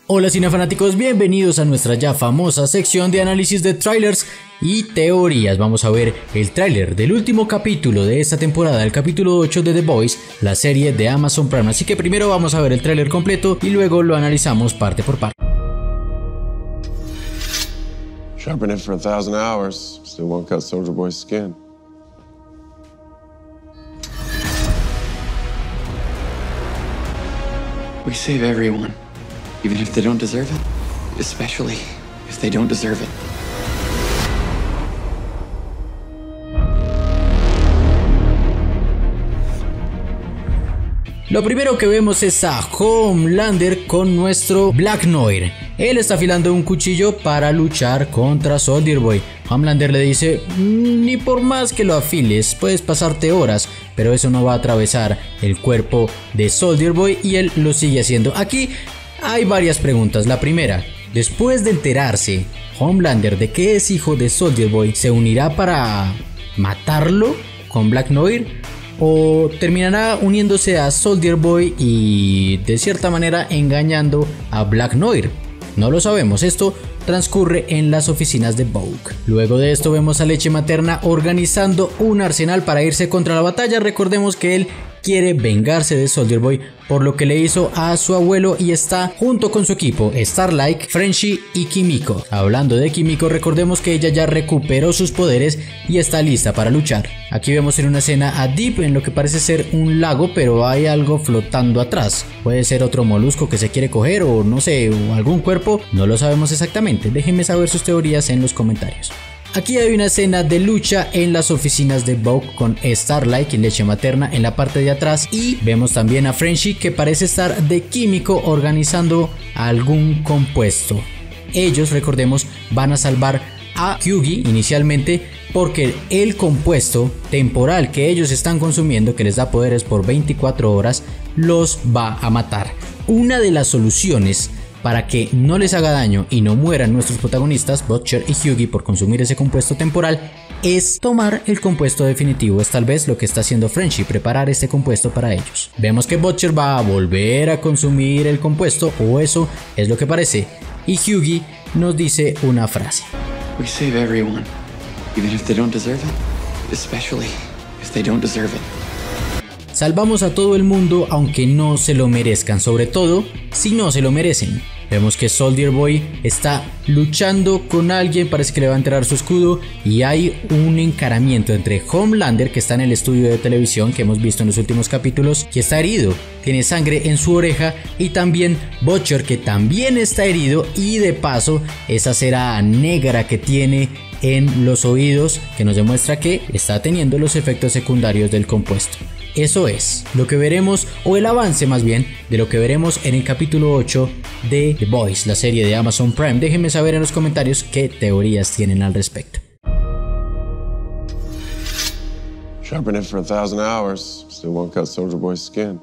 Hola cinefanáticos, bienvenidos a nuestra ya famosa sección de análisis de trailers y teorías. Vamos a ver el tráiler del último capítulo de esta temporada, el capítulo 8 de The Boys, la serie de Amazon Prime. Así que primero vamos a ver el tráiler completo y luego lo analizamos parte por parte. Sharpen it for 1,000 hours, still won't cut Soldier Boy's skin. We save everyone, even if they don't deserve it, especially if they don't deserve it. Lo primero que vemos es a Homelander con nuestro Black Noir. Él está afilando un cuchillo para luchar contra Soldier Boy. Homelander le dice, ni por más que lo afiles, puedes pasarte horas, pero eso no va a atravesar el cuerpo de Soldier Boy, y él lo sigue haciendo. Aquí hay varias preguntas. La primera, después de enterarse Homelander de que es hijo de Soldier Boy, ¿se unirá para matarlo con Black Noir? ¿O terminará uniéndose a Soldier Boy y de cierta manera engañando a Black Noir? No lo sabemos, esto transcurre en las oficinas de Vogue. Luego de esto vemos a Leche Materna organizando un arsenal para irse contra la batalla. Recordemos que él quiere vengarse de Soldier Boy por lo que le hizo a su abuelo y está junto con su equipo Starlight, Frenchie y Kimiko. Hablando de Kimiko, recordemos que ella ya recuperó sus poderes y está lista para luchar. Aquí vemos en una escena a Deep en lo que parece ser un lago, pero hay algo flotando atrás. Puede ser otro molusco que se quiere coger o no sé, o algún cuerpo, no lo sabemos exactamente. Déjenme saber sus teorías en los comentarios. Aquí hay una escena de lucha en las oficinas de Vogue con Starlight y Leche Materna en la parte de atrás, y vemos también a Frenchie que parece estar de químico organizando algún compuesto. Ellos, recordemos, van a salvar a Hughie inicialmente porque el compuesto temporal que ellos están consumiendo, que les da poderes por 24 horas, los va a matar. Una de las soluciones para que no les haga daño y no mueran nuestros protagonistas, Butcher y Hughie, por consumir ese compuesto temporal, es tomar el compuesto definitivo. Es tal vez lo que está haciendo Frenchie, preparar este compuesto para ellos. Vemos que Butcher va a volver a consumir el compuesto, o eso es lo que parece, y Hughie nos dice una frase. We save everyone, even if they don't deserve it, especially if they don't deserve it. Salvamos a todo el mundo aunque no se lo merezcan, sobre todo si no se lo merecen. Vemos que Soldier Boy está luchando con alguien, parece que le va a enterrar su escudo, y hay un encaramiento entre Homelander, que está en el estudio de televisión que hemos visto en los últimos capítulos, que está herido, tiene sangre en su oreja, y también Butcher, que también está herido, y de paso esa cera negra que tiene en los oídos, que nos demuestra que está teniendo los efectos secundarios del compuesto. Eso es lo que veremos, o el avance más bien, de lo que veremos en el capítulo 8 de The Boys, la serie de Amazon Prime. Déjenme saber en los comentarios qué teorías tienen al respecto. Sharpen it for 1,000 hours, still won't cut Soldier Boy's skin.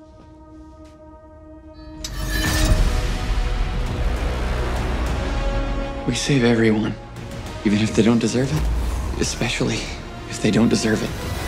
We save everyone, even if they don't deserve it, especially if they don't deserve it.